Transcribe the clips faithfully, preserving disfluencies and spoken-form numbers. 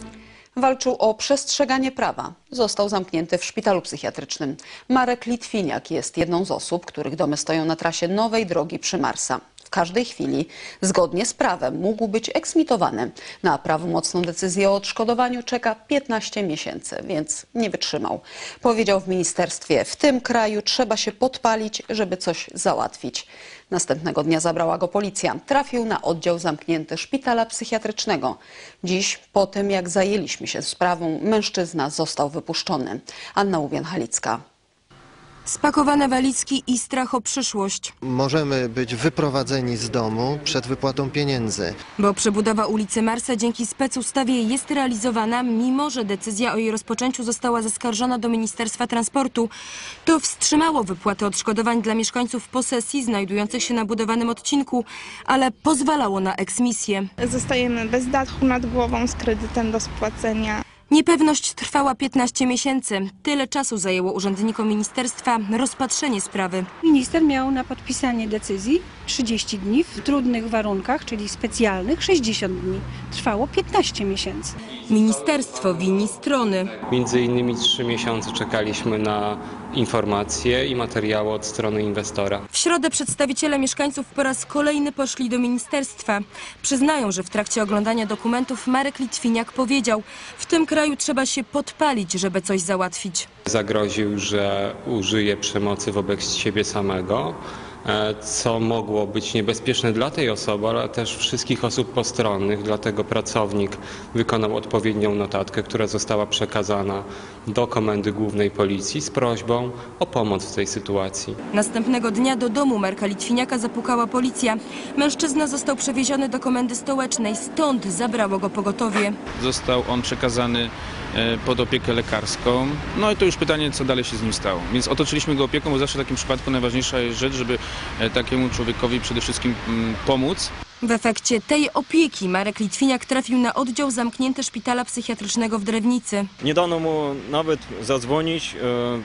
Walczył o przestrzeganie prawa. Został zamknięty w szpitalu psychiatrycznym. Marek Litwiniak jest jedną z osób, których domy stoją na trasie nowej drogi przy Marsa. W każdej chwili, zgodnie z prawem, mógł być eksmitowany. Na prawomocną decyzję o odszkodowaniu czeka piętnaście miesięcy, więc nie wytrzymał. Powiedział w ministerstwie: w tym kraju trzeba się podpalić, żeby coś załatwić. Następnego dnia zabrała go policja. Trafił na oddział zamknięty szpitala psychiatrycznego. Dziś, po tym jak zajęliśmy się sprawą, mężczyzna został wypuszczony. Anna Łubian-Halicka. Spakowane walizki i strach o przyszłość. Możemy być wyprowadzeni z domu przed wypłatą pieniędzy. Bo przebudowa ulicy Marsa dzięki specustawie jest realizowana, mimo że decyzja o jej rozpoczęciu została zaskarżona do Ministerstwa Transportu. To wstrzymało wypłatę odszkodowań dla mieszkańców posesji znajdujących się na budowanym odcinku, ale pozwalało na eksmisję. Zostajemy bez dachu nad głową, z kredytem do spłacenia. Niepewność trwała piętnaście miesięcy. Tyle czasu zajęło urzędnikom ministerstwa rozpatrzenie sprawy. Minister miał na podpisanie decyzji trzydzieści dni, w trudnych warunkach, czyli specjalnych sześćdziesiąt dni. Trwało piętnaście miesięcy. Ministerstwo wini strony. Między innymi trzy miesiące czekaliśmy na informacje i materiały od strony inwestora. W środę przedstawiciele mieszkańców po raz kolejny poszli do ministerstwa. Przyznają, że w trakcie oglądania dokumentów Marek Litwiniak powiedział: w tym kraju trzeba się podpalić, żeby coś załatwić. Zagroził, że użyje przemocy wobec siebie samego, co mogło być niebezpieczne dla tej osoby, ale też wszystkich osób postronnych. Dlatego pracownik wykonał odpowiednią notatkę, która została przekazana do Komendy Głównej Policji z prośbą o pomoc w tej sytuacji. Następnego dnia do domu Marka Litwiniaka zapukała policja. Mężczyzna został przewieziony do Komendy Stołecznej, stąd zabrało go pogotowie. Został on przekazany pod opiekę lekarską. No i to już pytanie, co dalej się z nim stało. Więc otoczyliśmy go opieką, bo zawsze w takim przypadku najważniejsza jest rzecz, żeby takiemu człowiekowi przede wszystkim pomóc. W efekcie tej opieki Marek Litwiniak trafił na oddział zamknięty szpitala psychiatrycznego w Drewnicy. Nie dano mu nawet zadzwonić,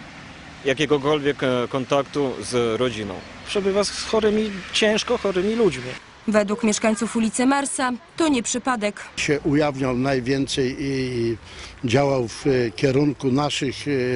e, jakiegokolwiek kontaktu z rodziną. Przebywa z chorymi, ciężko chorymi ludźmi. Według mieszkańców ulicy Marsa to nie przypadek. Się ujawniał najwięcej i działał w kierunku naszych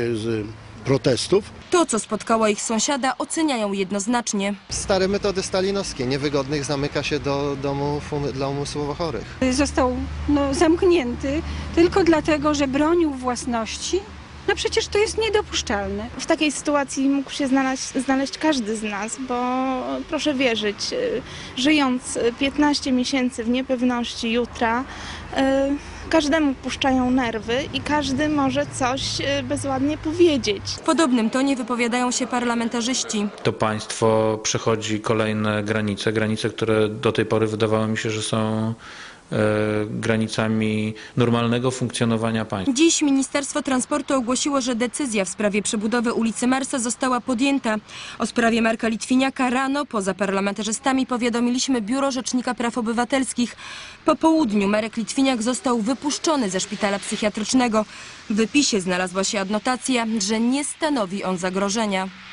protestów. To, co spotkało ich sąsiada, oceniają jednoznacznie. Stare metody stalinowskie. Niewygodnych zamyka się do domów dla umysłowo chorych. Został no, zamknięty tylko dlatego, że bronił własności. No przecież to jest niedopuszczalne. W takiej sytuacji mógł się znaleźć, znaleźć każdy z nas, bo proszę wierzyć, żyjąc piętnaście miesięcy w niepewności jutra, każdemu puszczają nerwy i każdy może coś bezładnie powiedzieć. W podobnym tonie wypowiadają się parlamentarzyści. To państwo przechodzi kolejne granice, granice, które do tej pory wydawało mi się, że są granicami normalnego funkcjonowania państwa. Dziś Ministerstwo Transportu ogłosiło, że decyzja w sprawie przebudowy ulicy Marsa została podjęta. O sprawie Marka Litwiniaka rano poza parlamentarzystami powiadomiliśmy Biuro Rzecznika Praw Obywatelskich. Po południu Marek Litwiniak został wypuszczony ze szpitala psychiatrycznego. W wypisie znalazła się adnotacja, że nie stanowi on zagrożenia.